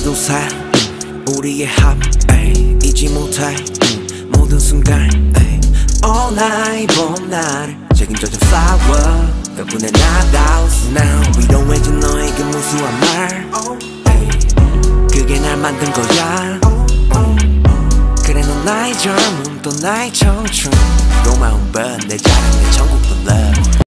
오늘도 살 우리의 합 잊지 못할 모든 순간 All night 봄 날 책임져준 flower 덕분에 나다운 Now 위로해준 너의 그 무수한 말 그게 날 만든 거야 그래 넌 나의 젊음 또 나의 청춘 고마운 번 내 자랑 내 천국도 love